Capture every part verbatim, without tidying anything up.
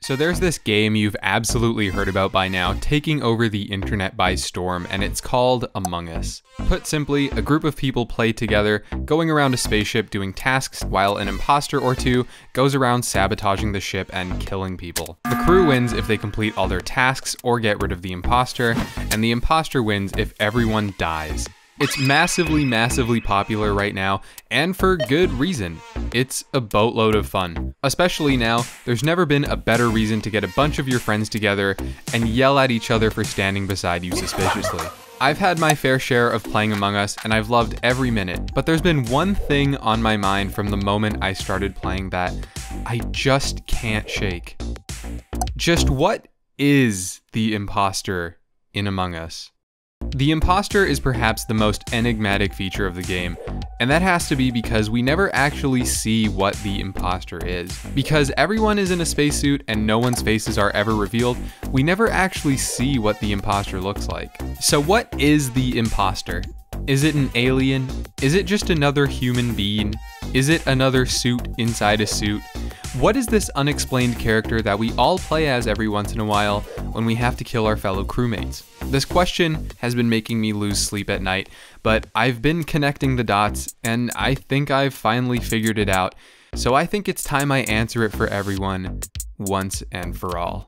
So there's this game you've absolutely heard about by now, taking over the internet by storm, and it's called Among Us. Put simply, a group of people play together, going around a spaceship doing tasks, while an imposter or two goes around sabotaging the ship and killing people. The crew wins if they complete all their tasks or get rid of the imposter, and the imposter wins if everyone dies. It's massively, massively popular right now, and for good reason. It's a boatload of fun. Especially now, there's never been a better reason to get a bunch of your friends together and yell at each other for standing beside you suspiciously. I've had my fair share of playing Among Us, and I've loved every minute, but there's been one thing on my mind from the moment I started playing that I just can't shake. Just what is the imposter in Among Us? The imposter is perhaps the most enigmatic feature of the game, and that has to be because we never actually see what the imposter is. Because everyone is in a spacesuit and no one's faces are ever revealed, we never actually see what the imposter looks like. So what is the imposter? Is it an alien? Is it just another human being? Is it another suit inside a suit? What is this unexplained character that we all play as every once in a while when we have to kill our fellow crewmates? This question has been making me lose sleep at night, but I've been connecting the dots, and I think I've finally figured it out. So I think it's time I answer it for everyone, once and for all.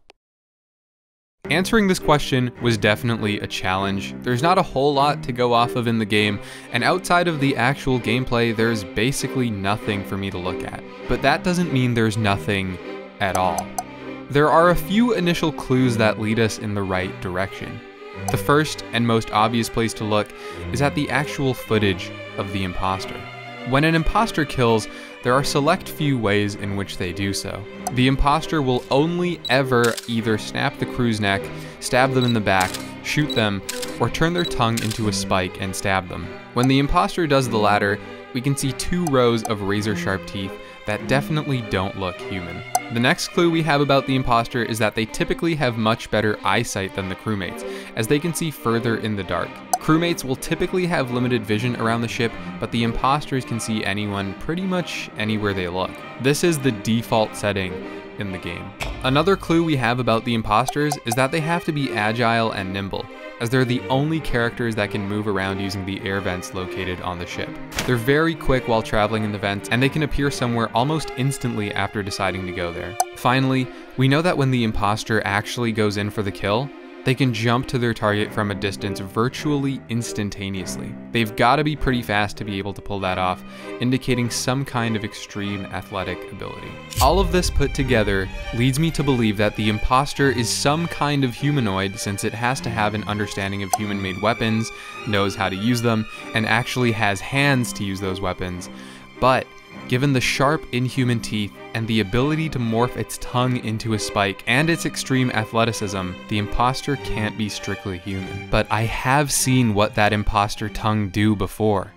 Answering this question was definitely a challenge. There's not a whole lot to go off of in the game, and outside of the actual gameplay, there's basically nothing for me to look at. But that doesn't mean there's nothing at all. There are a few initial clues that lead us in the right direction. The first and most obvious place to look is at the actual footage of the imposter. When an imposter kills, there are select few ways in which they do so. The imposter will only ever either snap the crew's neck, stab them in the back, shoot them, or turn their tongue into a spike and stab them. When the imposter does the latter, we can see two rows of razor-sharp teeth that definitely don't look human. The next clue we have about the imposter is that they typically have much better eyesight than the crewmates, as they can see further in the dark. Crewmates will typically have limited vision around the ship, but the imposters can see anyone pretty much anywhere they look. This is the default setting in the game. Another clue we have about the imposters is that they have to be agile and nimble, as they're the only characters that can move around using the air vents located on the ship. They're very quick while traveling in the vents, and they can appear somewhere almost instantly after deciding to go there. Finally, we know that when the imposter actually goes in for the kill, they can jump to their target from a distance virtually instantaneously. They've got to be pretty fast to be able to pull that off, indicating some kind of extreme athletic ability. All of this put together leads me to believe that the imposter is some kind of humanoid, since it has to have an understanding of human-made weapons, knows how to use them, and actually has hands to use those weapons. But given the sharp inhuman teeth and the ability to morph its tongue into a spike and its extreme athleticism, the imposter can't be strictly human. But I have seen what that imposter tongue do before.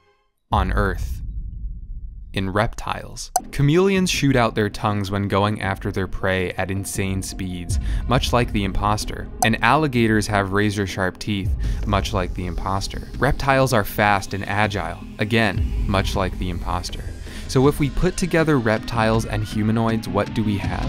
On Earth. In reptiles. Chameleons shoot out their tongues when going after their prey at insane speeds, much like the imposter. And alligators have razor-sharp teeth, much like the imposter. Reptiles are fast and agile, again, much like the imposter. So if we put together reptiles and humanoids, what do we have?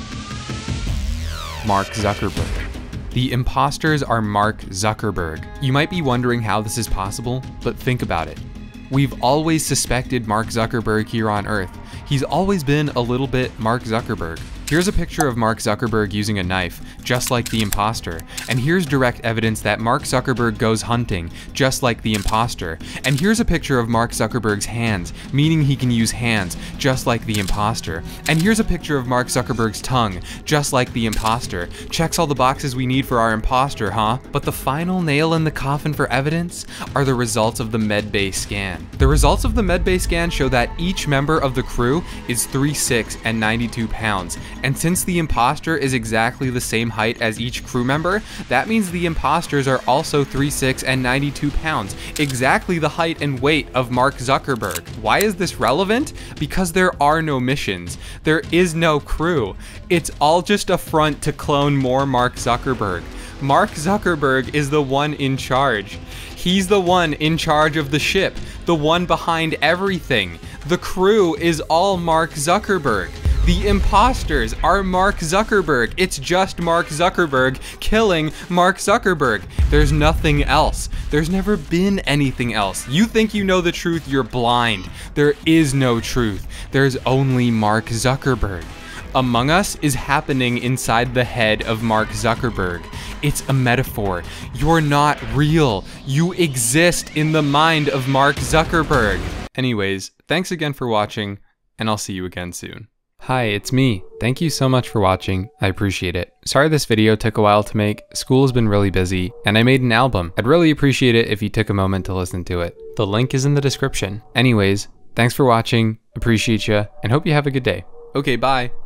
Mark Zuckerberg. The imposters are Mark Zuckerberg. You might be wondering how this is possible, but think about it. We've always suspected Mark Zuckerberg here on Earth. He's always been a little bit Mark Zuckerberg. Here's a picture of Mark Zuckerberg using a knife, just like the imposter. And here's direct evidence that Mark Zuckerberg goes hunting, just like the imposter. And here's a picture of Mark Zuckerberg's hands, meaning he can use hands, just like the imposter. And here's a picture of Mark Zuckerberg's tongue, just like the imposter. Checks all the boxes we need for our imposter, huh? But the final nail in the coffin for evidence are the results of the medbay scan. The results of the medbay scan show that each member of the crew is three foot six and ninety-two pounds. And since the imposter is exactly the same height as each crew member, that means the imposters are also three foot six and ninety-two pounds, exactly the height and weight of Mark Zuckerberg. Why is this relevant? Because there are no missions. There is no crew. It's all just a front to clone more Mark Zuckerberg. Mark Zuckerberg is the one in charge. He's the one in charge of the ship, the one behind everything. The crew is all Mark Zuckerberg. The imposters are Mark Zuckerberg. It's just Mark Zuckerberg killing Mark Zuckerberg. There's nothing else. There's never been anything else. You think you know the truth, you're blind. There is no truth. There's only Mark Zuckerberg. Among Us is happening inside the head of Mark Zuckerberg. It's a metaphor. You're not real. You exist in the mind of Mark Zuckerberg. Anyways, thanks again for watching, and I'll see you again soon. Hi, it's me. Thank you so much for watching. I appreciate it. Sorry this video took a while to make. School has been really busy, and I made an album. I'd really appreciate it if you took a moment to listen to it. The link is in the description. Anyways, thanks for watching. Appreciate you, and hope you have a good day. Okay, bye.